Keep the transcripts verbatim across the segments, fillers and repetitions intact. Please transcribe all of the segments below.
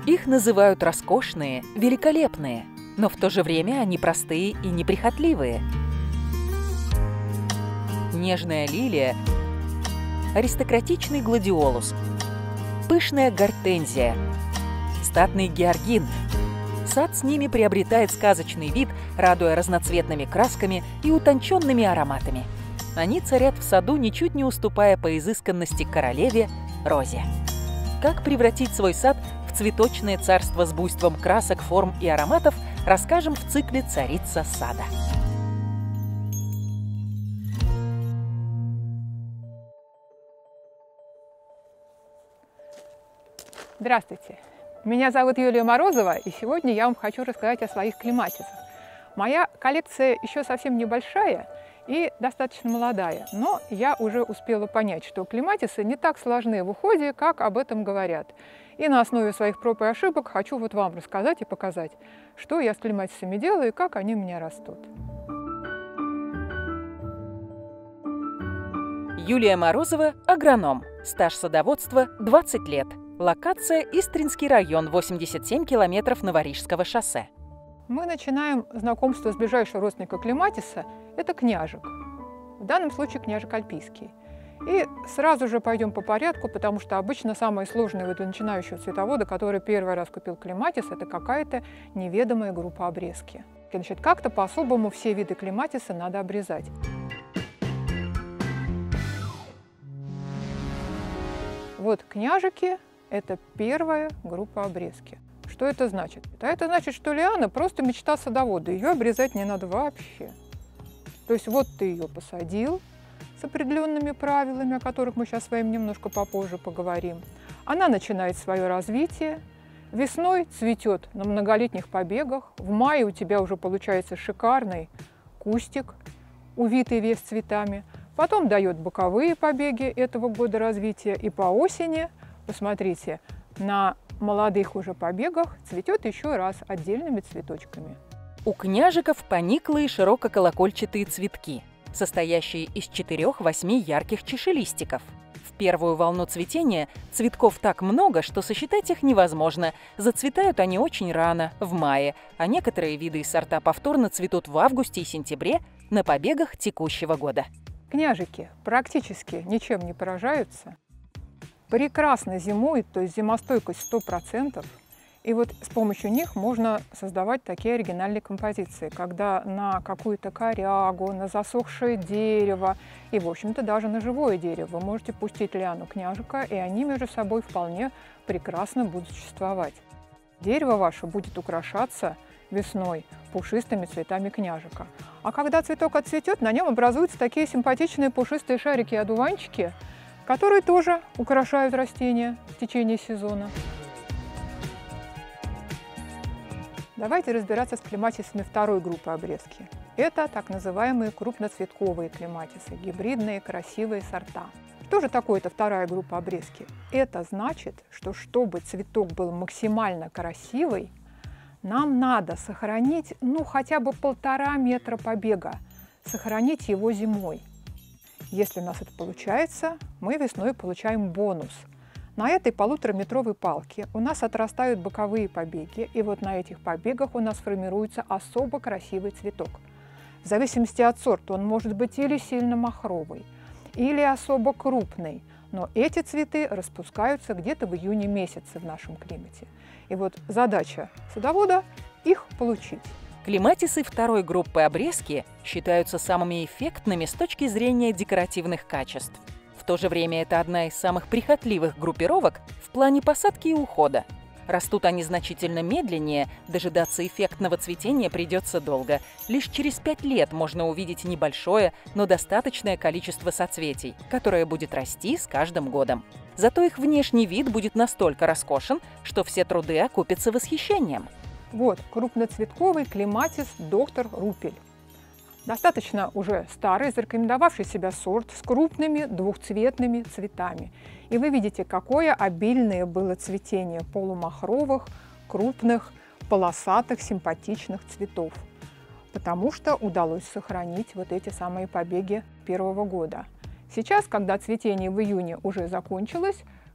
Их называют роскошные, великолепные, но в то же время они простые и неприхотливые. Нежная лилия, аристократичный гладиолус, пышная гортензия, статный георгин. Сад с ними приобретает сказочный вид, радуя разноцветными красками и утонченными ароматами. Они царят в саду, ничуть не уступая по изысканности королеве розе. Как превратить свой сад в цветочное царство с буйством красок, форм и ароматов, расскажем в цикле «Царица сада». Здравствуйте! Меня зовут Юлия Морозова, и сегодня я вам хочу рассказать о своих клематисах. Моя коллекция еще совсем небольшая и достаточно молодая, но я уже успела понять, что клематисы не так сложны в уходе, как об этом говорят. И на основе своих проб и ошибок хочу вот вам рассказать и показать, что я с клематисами делаю и как они у меня растут. Юлия Морозова – агроном. Стаж садоводства – двадцать лет. Локация – Истринский район, восемьдесят семь километров Новорижского шоссе. Мы начинаем знакомство с ближайшего родственника клематиса – это княжик. В данном случае княжик альпийский. И сразу же пойдем по порядку, потому что обычно самое сложное для начинающего цветовода, который первый раз купил клематис, это какая-то неведомая группа обрезки. Значит, как-то по-особому все виды клематиса надо обрезать. Вот княжики – это первая группа обрезки. Что это значит? А это значит, что лиана просто мечта садовода, ее обрезать не надо вообще. То есть вот ты ее посадил с определенными правилами, о которых мы сейчас с вами немножко попозже поговорим. Она начинает свое развитие, весной цветет на многолетних побегах, в мае у тебя уже получается шикарный кустик, увитый весь цветами, потом дает боковые побеги этого года развития, и по осени, посмотрите, на молодых уже побегах цветет еще раз отдельными цветочками. У княжиков пониклые ширококолокольчатые цветки, состоящие из четырёх-восьми ярких чашелистиков. В первую волну цветения цветков так много, что сосчитать их невозможно. Зацветают они очень рано, в мае, а некоторые виды и сорта повторно цветут в августе и сентябре на побегах текущего года. Княжики практически ничем не поражаются, прекрасно зимуют, то есть зимостойкость сто процентов. И вот с помощью них можно создавать такие оригинальные композиции, когда на какую-то корягу, на засохшее дерево и, в общем-то, даже на живое дерево вы можете пустить лиану княжика, и они между собой вполне прекрасно будут существовать. Дерево ваше будет украшаться весной пушистыми цветами княжика. А когда цветок отцветет, на нем образуются такие симпатичные пушистые шарики и одуванчики, которые тоже украшают растения в течение сезона. Давайте разбираться с клематисами второй группы обрезки. Это так называемые крупноцветковые клематисы, гибридные красивые сорта. Что же такое эта вторая группа обрезки? Это значит, что чтобы цветок был максимально красивый, нам надо сохранить, ну, хотя бы полтора метра побега, сохранить его зимой. Если у нас это получается, мы весной получаем бонус. На этой полутораметровой палке у нас отрастают боковые побеги, и вот на этих побегах у нас формируется особо красивый цветок. В зависимости от сорта он может быть или сильно махровый, или особо крупный, но эти цветы распускаются где-то в июне месяце в нашем климате. И вот задача садовода – их получить. Клематисы второй группы обрезки считаются самыми эффектными с точки зрения декоративных качеств. В то же время это одна из самых прихотливых группировок в плане посадки и ухода. Растут они значительно медленнее, дожидаться эффектного цветения придется долго. Лишь через пять лет можно увидеть небольшое, но достаточное количество соцветий, которое будет расти с каждым годом. Зато их внешний вид будет настолько роскошен, что все труды окупятся восхищением. Вот крупноцветковый клематис доктор Рупель. Достаточно уже старый, зарекомендовавший себя сорт с крупными двухцветными цветами. И вы видите, какое обильное было цветение полумахровых, крупных, полосатых, симпатичных цветов. Потому что удалось сохранить вот эти самые побеги первого года. Сейчас, когда цветение в июне уже закончилось,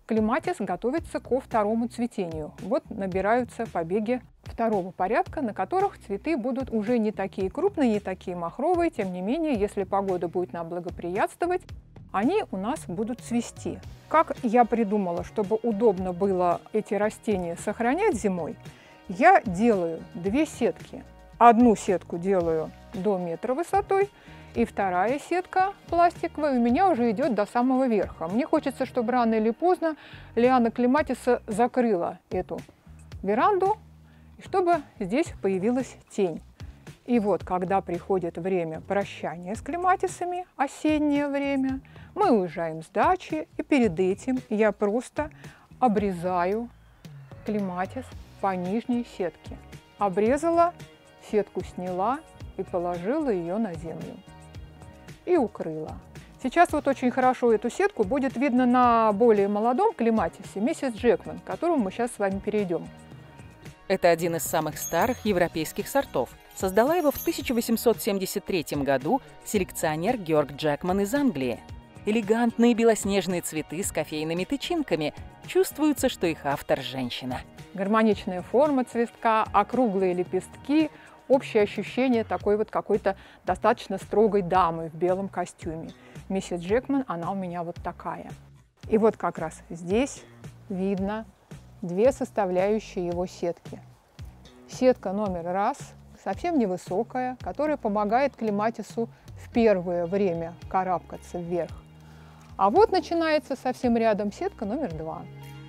клематис готовится ко второму цветению. Вот набираются побеги второго порядка, на которых цветы будут уже не такие крупные, не такие махровые. Тем не менее, если погода будет нам благоприятствовать, они у нас будут цвести. Как я придумала, чтобы удобно было эти растения сохранять зимой, я делаю две сетки. Одну сетку делаю до метра высотой, и вторая сетка пластиковая у меня уже идет до самого верха. Мне хочется, чтобы рано или поздно лиана клематиса закрыла эту веранду, и чтобы здесь появилась тень. И вот, когда приходит время прощания с клематисами, осеннее время, мы уезжаем с дачи, и перед этим я просто обрезаю клематис по нижней сетке. Обрезала, сетку сняла и положила ее на землю. И укрыла. Сейчас вот очень хорошо эту сетку будет видно на более молодом клематисе миссис Джекман, к которому мы сейчас с вами перейдем. Это один из самых старых европейских сортов. Создала его в тысяча восемьсот семьдесят третьем году селекционер Георг Джекман из Англии. Элегантные белоснежные цветы с кофейными тычинками. Чувствуется, что их автор – женщина. Гармоничная форма цветка, округлые лепестки, общее ощущение такой вот какой-то достаточно строгой дамы в белом костюме. Миссис Джекман, она у меня вот такая. И вот как раз здесь видно две составляющие его сетки. Сетка номер раз, совсем невысокая, которая помогает клематису в первое время карабкаться вверх. А вот начинается совсем рядом сетка номер два.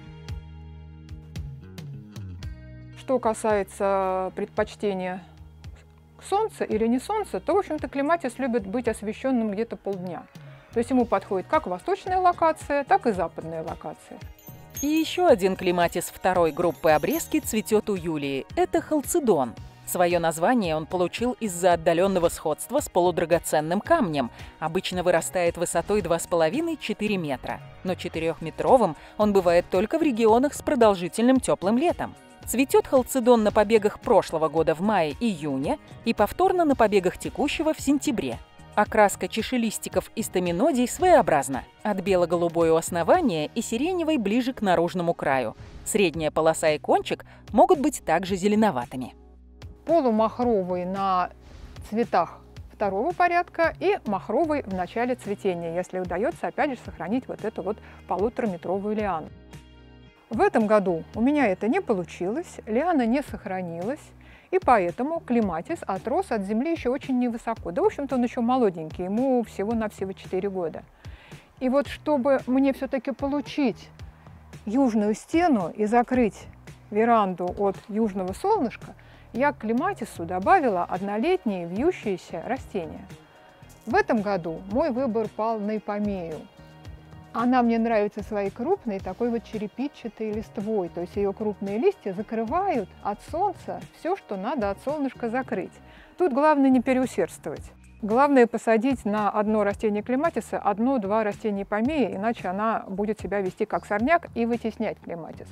Что касается предпочтения солнца или не солнца, то, в общем-то, клематис любит быть освещенным где-то полдня. То есть ему подходит как восточная локация, так и западная локация. И еще один клематис второй группы обрезки цветет у Юлии. Это халцедон. Свое название он получил из-за отдаленного сходства с полудрагоценным камнем. Обычно вырастает высотой два с половиной — четыре метра. Но четырехметровым он бывает только в регионах с продолжительным теплым летом. Цветет халцедон на побегах прошлого года в мае-июне и повторно на побегах текущего в сентябре. Окраска чашелистиков и стаминодий своеобразна. От бело-голубой у основания и сиреневой ближе к наружному краю. Средняя полоса и кончик могут быть также зеленоватыми. Полумахровый на цветах второго порядка и махровый в начале цветения, если удается, опять же, сохранить вот эту вот полутораметровую лиану. В этом году у меня это не получилось, лиана не сохранилась, и поэтому клематис отрос от земли еще очень невысоко. Да, в общем-то, он еще молоденький, ему всего-навсего четыре года. И вот чтобы мне все-таки получить южную стену и закрыть веранду от южного солнышка, я к клематису добавила однолетние вьющиеся растения. В этом году мой выбор пал на ипомею. Она мне нравится своей крупной, такой вот черепичатой листвой. То есть ее крупные листья закрывают от солнца все, что надо от солнышка закрыть. Тут главное не переусердствовать. Главное посадить на одно растение клематиса одно-два растения ипомеи, иначе она будет себя вести как сорняк и вытеснять клематис.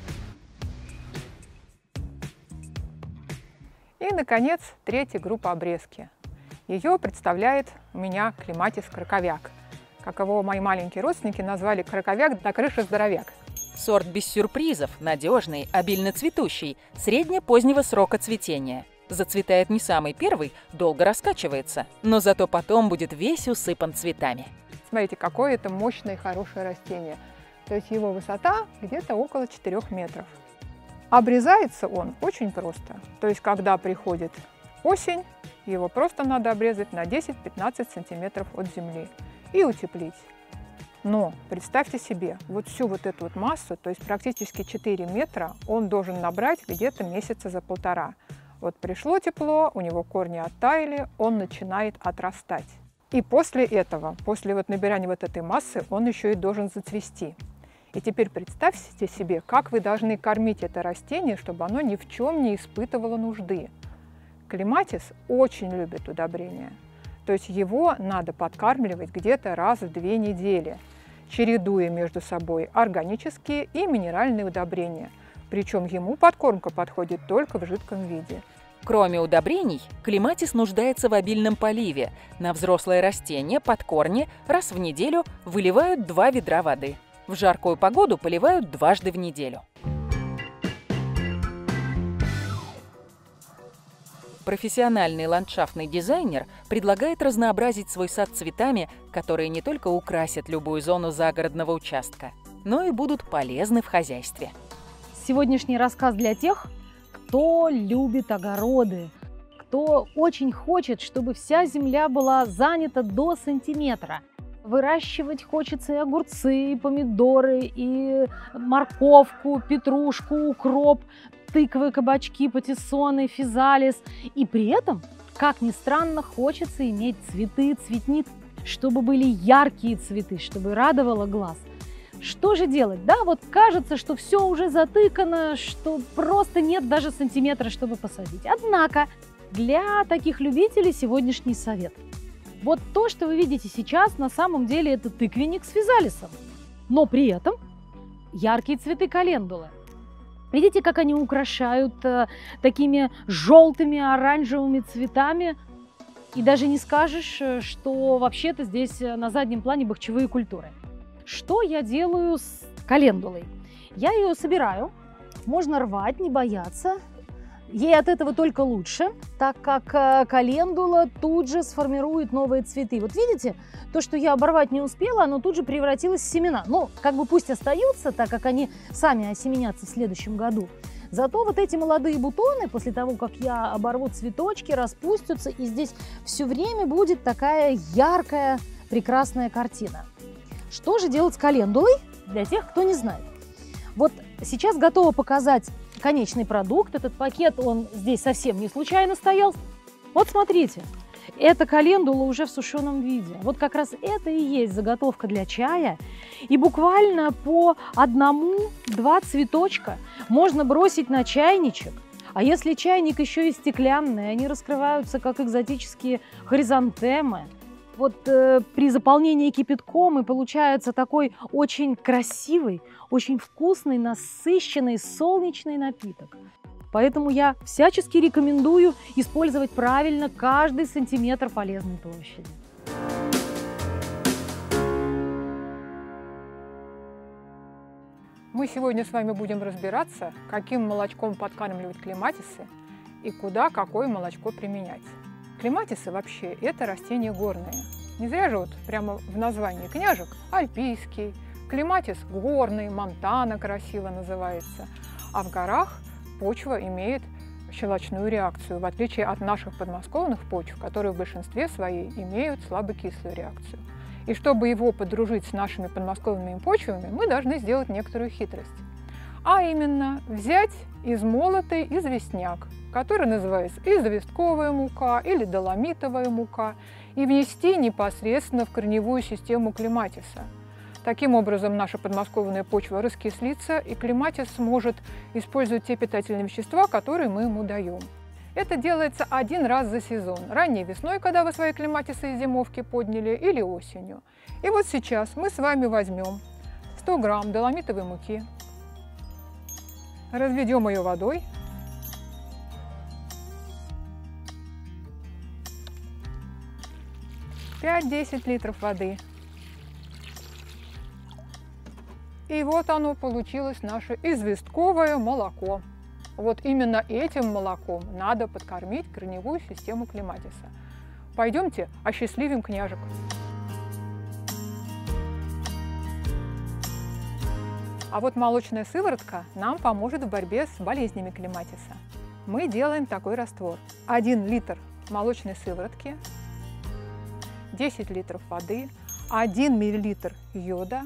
И, наконец, третья группа обрезки. Ее представляет у меня клематис-краковяк. Как его мои маленькие родственники назвали краковяк до крыши здоровяк. Сорт без сюрпризов, надежный, обильно цветущий, средне-позднего срока цветения. Зацветает не самый первый, долго раскачивается, но зато потом будет весь усыпан цветами. Смотрите, какое это мощное и хорошее растение. То есть его высота где-то около четырёх метров. Обрезается он очень просто. То есть когда приходит осень, его просто надо обрезать на десять-пятнадцать сантиметров от земли и утеплить. Но представьте себе, вот всю вот эту вот массу, то есть практически четыре метра, он должен набрать где-то месяца за полтора. Вот пришло тепло, у него корни оттаяли, он начинает отрастать. И после этого, после вот набирания вот этой массы, он еще и должен зацвести. И теперь представьте себе, как вы должны кормить это растение, чтобы оно ни в чем не испытывало нужды. Клематис очень любит удобрения. То есть его надо подкармливать где-то раз в две недели, чередуя между собой органические и минеральные удобрения. Причем ему подкормка подходит только в жидком виде. Кроме удобрений, клематис нуждается в обильном поливе. На взрослое растение под корни раз в неделю выливают два ведра воды. В В жаркую погоду поливают дважды в неделю. Профессиональный ландшафтный дизайнер предлагает разнообразить свой сад цветами, которые не только украсят любую зону загородного участка, но и будут полезны в хозяйстве. Сегодняшний рассказ для тех, кто любит огороды, кто очень хочет, чтобы вся земля была занята до сантиметра. Выращивать хочется и огурцы, и помидоры, и морковку, петрушку, укроп, тыквы, кабачки, патиссоны, физалис. И при этом, как ни странно, хочется иметь цветы, цветник, чтобы были яркие цветы, чтобы радовало глаз. Что же делать? Да, вот кажется, что все уже затыкано, что просто нет даже сантиметра, чтобы посадить. Однако для таких любителей сегодняшний совет. Вот то, что вы видите сейчас, на самом деле это тыквенник с физалисом. Но при этом яркие цветы календулы. Видите, как они украшают э, такими желтыми, оранжевыми цветами. И даже не скажешь, что вообще-то здесь на заднем плане бахчевые культуры. Что я делаю с календулой? Я ее собираю. Можно рвать, не бояться. Ей от этого только лучше, так как календула тут же сформирует новые цветы. Вот видите, то, что я оборвать не успела, оно тут же превратилось в семена. Ну, как бы пусть остаются, так как они сами осеменятся в следующем году. Зато вот эти молодые бутоны, после того, как я оборву цветочки, распустятся, и здесь все время будет такая яркая, прекрасная картина. Что же делать с календулой для тех, кто не знает? Вот сейчас готова показать конечный продукт. Этот пакет, он здесь совсем не случайно стоял. Вот смотрите, эта календула уже в сушеном виде. Вот как раз это и есть заготовка для чая. И буквально по одному-два цветочка можно бросить на чайничек. А если чайник еще и стеклянный, они раскрываются как экзотические хризантемы. Вот э, при заполнении кипятком и получается такой очень красивый, очень вкусный, насыщенный, солнечный напиток. Поэтому я всячески рекомендую использовать правильно каждый сантиметр полезной площади. Мы сегодня с вами будем разбираться, каким молочком подкармливать клематисы и куда какое молочко применять. Клематисы вообще это растения горные. Не зря же вот прямо в названии княжек альпийский, клематис горный, монтана красиво называется. А в горах почва имеет щелочную реакцию, в отличие от наших подмосковных почв, которые в большинстве своей имеют слабокислую реакцию. И чтобы его подружить с нашими подмосковными почвами, мы должны сделать некоторую хитрость. А именно взять измолотый известняк, который называется известковая мука или доломитовая мука, и внести непосредственно в корневую систему клематиса. Таким образом, наша подмосковная почва раскислится, и клематис сможет использовать те питательные вещества, которые мы ему даем. Это делается один раз за сезон. Ранней весной, когда вы свои клематисы из зимовки подняли, или осенью. И вот сейчас мы с вами возьмем сто грамм доломитовой муки, разведем ее водой, пять-десять литров воды. И вот оно получилось, наше известковое молоко. Вот именно этим молоком надо подкормить корневую систему клематиса. Пойдемте осчастливим княжек. А вот молочная сыворотка нам поможет в борьбе с болезнями клематиса. Мы делаем такой раствор. один литр молочной сыворотки, десять литров воды, один миллилитр йода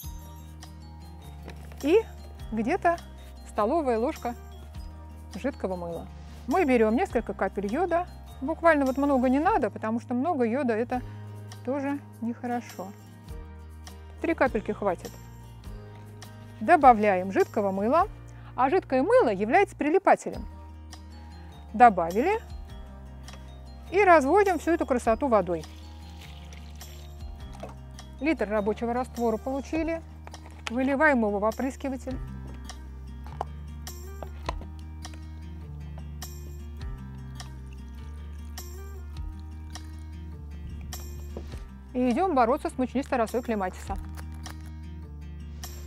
и где-то столовая ложка жидкого мыла. Мы берем несколько капель йода. Буквально вот много не надо, потому что много йода это тоже нехорошо. Три капельки хватит. Добавляем жидкого мыла, а жидкое мыло является прилипателем. Добавили и разводим всю эту красоту водой. Литр рабочего раствора получили. Выливаем его в опрыскиватель. И идем бороться с мучнистой росой клематиса.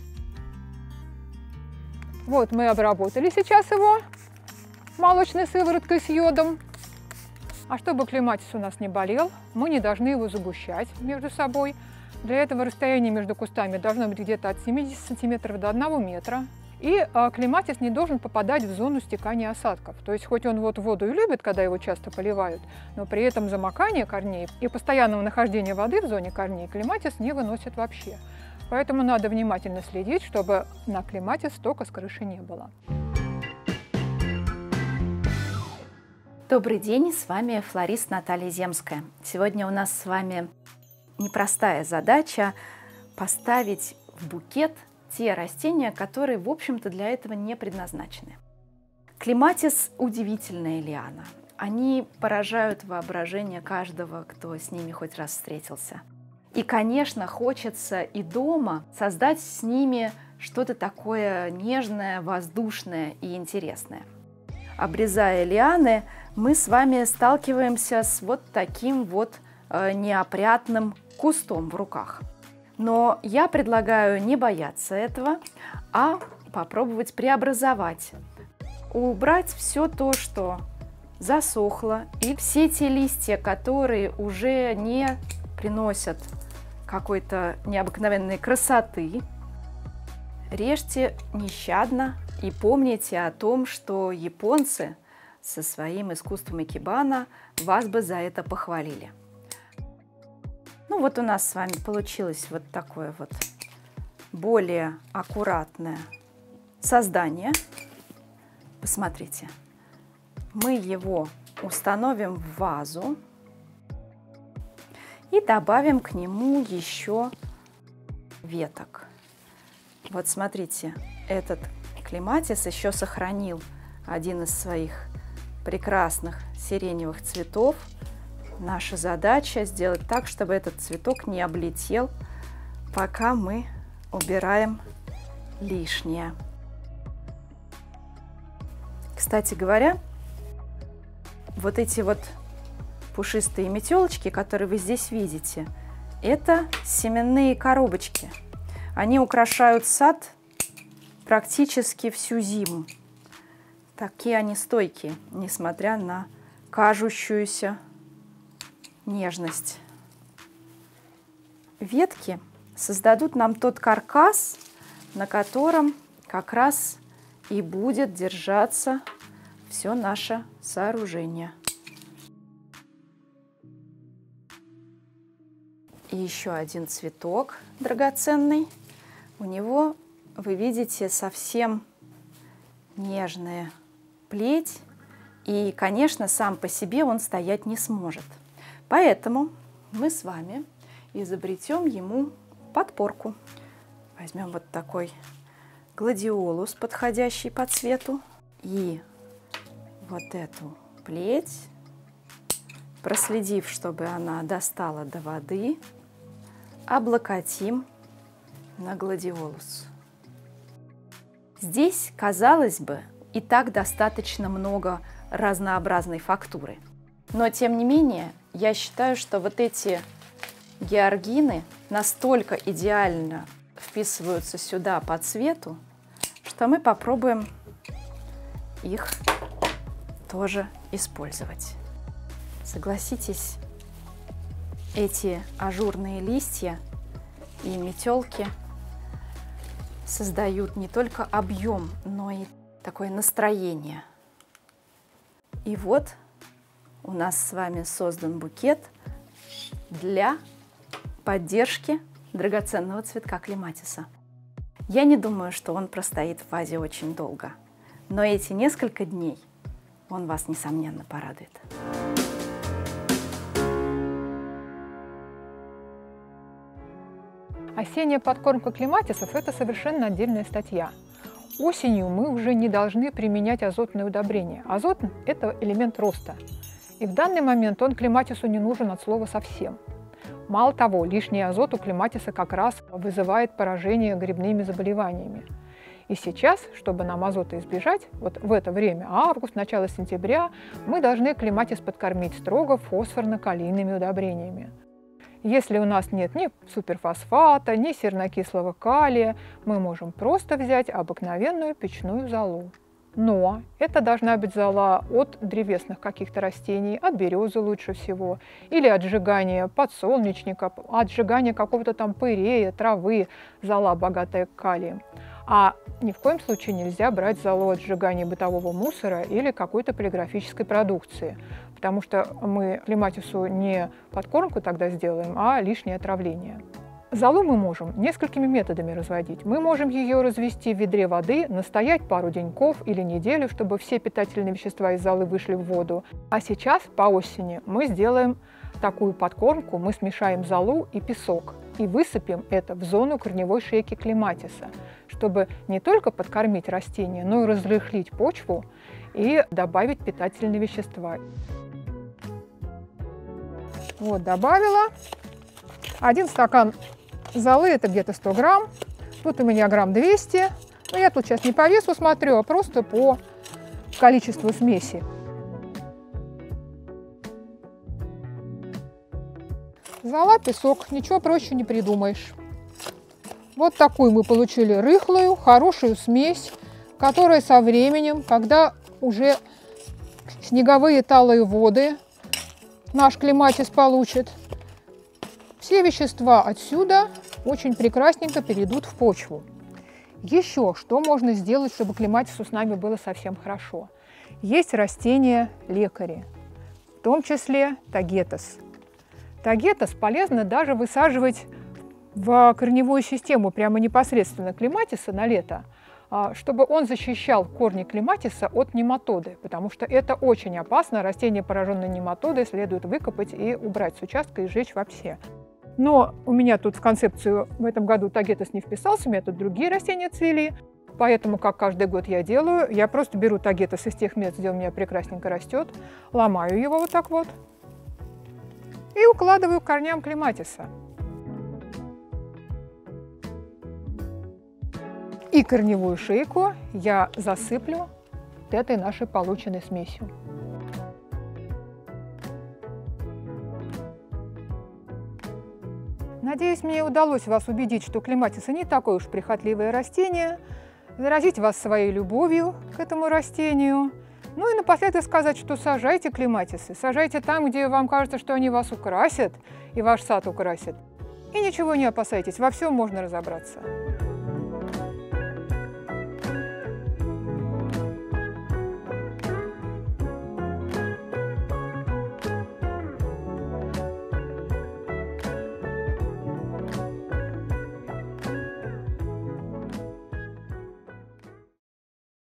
Вот мы обработали сейчас его молочной сывороткой с йодом. А чтобы клематис у нас не болел, мы не должны его загущать между собой. Для этого расстояние между кустами должно быть где-то от семидесяти сантиметров до одного метра. И а, клематис не должен попадать в зону стекания осадков. То есть хоть он вот воду и любит, когда его часто поливают, но при этом замокание корней и постоянного нахождения воды в зоне корней клематис не выносит вообще. Поэтому надо внимательно следить, чтобы на клематис стока с крыши не было. Добрый день, с вами флорист Наталья Земская. Сегодня у нас с вами непростая задача поставить в букет те растения, которые, в общем-то, для этого не предназначены. Клематис – удивительная лиана. Они поражают воображение каждого, кто с ними хоть раз встретился. И, конечно, хочется и дома создать с ними что-то такое нежное, воздушное и интересное. Обрезая лианы, мы с вами сталкиваемся с вот таким вот э, неопрятным кустом в руках. Но я предлагаю не бояться этого, а попробовать преобразовать, убрать все то, что засохло, и все те листья, которые уже не приносят какой-то необыкновенной красоты. Режьте нещадно и помните о том, что японцы со своим искусством икебана вас бы за это похвалили. Ну вот у нас с вами получилось вот такое вот более аккуратное создание. Посмотрите, мы его установим в вазу и добавим к нему еще веток. Вот смотрите, этот клематис еще сохранил один из своих прекрасных сиреневых цветов. Наша задача сделать так, чтобы этот цветок не облетел, пока мы убираем лишнее. Кстати говоря, вот эти вот пушистые метелочки, которые вы здесь видите, это семенные коробочки. Они украшают сад практически всю зиму. Такие они стойкие, несмотря на кажущуюся нежность. Ветки создадут нам тот каркас, на котором как раз и будет держаться все наше сооружение. И еще один цветок драгоценный. У него, вы видите, совсем нежная плеть. И, конечно, сам по себе он стоять не сможет. Поэтому мы с вами изобретем ему подпорку. Возьмем вот такой гладиолус, подходящий по цвету. И вот эту плеть, проследив, чтобы она достала до воды, облокотим на гладиолус. Здесь, казалось бы, и так достаточно много разнообразной фактуры. Но, тем не менее, я считаю, что вот эти георгины настолько идеально вписываются сюда по цвету, что мы попробуем их тоже использовать. Согласитесь, эти ажурные листья и метелки создают не только объем, но и такое настроение. И вот у нас с вами создан букет для поддержки драгоценного цветка клематиса. Я не думаю, что он простоит в вазе очень долго, но эти несколько дней он вас, несомненно, порадует. Осенняя подкормка клематисов – это совершенно отдельная статья. Осенью мы уже не должны применять азотные удобрения. Азот – это элемент роста. И в данный момент он клематису не нужен от слова совсем. Мало того, лишний азот у клематиса как раз вызывает поражение грибными заболеваниями. И сейчас, чтобы нам азота избежать, вот в это время, август, начало сентября, мы должны клематис подкормить строго фосфорно-калийными удобрениями. Если у нас нет ни суперфосфата, ни сернокислого калия, мы можем просто взять обыкновенную печную золу. Но это должна быть зола от древесных каких-то растений, от березы лучше всего, или от сжигания подсолнечника, от сжигания какого-то там пырея, травы, зола, богатая калием. А ни в коем случае нельзя брать золу от сжигания бытового мусора или какой-то полиграфической продукции, потому что мы клематису не подкормку тогда сделаем, а лишнее отравление. Золу мы можем несколькими методами разводить. Мы можем ее развести в ведре воды, настоять пару деньков или неделю, чтобы все питательные вещества из золы вышли в воду. А сейчас, по осени, мы сделаем такую подкормку, мы смешаем золу и песок и высыпем это в зону корневой шейки клематиса, чтобы не только подкормить растения, но и разрыхлить почву и добавить питательные вещества. Вот, добавила. Один стакан золы, это где-то сто грамм. Тут у меня грамм двести. Но я тут сейчас не по весу смотрю, а просто по количеству смеси. Зола, песок, ничего проще не придумаешь. Вот такую мы получили рыхлую, хорошую смесь, которая со временем, когда уже снеговые талые воды наш клематис получит, все вещества отсюда очень прекрасненько перейдут в почву. Еще что можно сделать, чтобы клематису с нами было совсем хорошо? Есть растения-лекари, в том числе тагетос. Тагетос полезно даже высаживать в корневую систему прямо непосредственно клематиса на лето, чтобы он защищал корни клематиса от нематоды, потому что это очень опасно. Растения, пораженные нематодой, следует выкопать и убрать с участка и сжечь вообще. Но у меня тут в концепцию в этом году тагетос не вписался, у меня тут другие растения цвели. Поэтому, как каждый год я делаю, я просто беру тагетос из тех мест, где у меня прекрасненько растет, ломаю его вот так вот и укладываю к корням клематиса. И корневую шейку я засыплю вот этой нашей полученной смесью. Надеюсь, мне удалось вас убедить, что клематисы не такое уж прихотливое растение, заразить вас своей любовью к этому растению. Ну и напоследок сказать, что сажайте клематисы, сажайте там, где вам кажется, что они вас украсят и ваш сад украсят. И ничего не опасайтесь, во всем можно разобраться.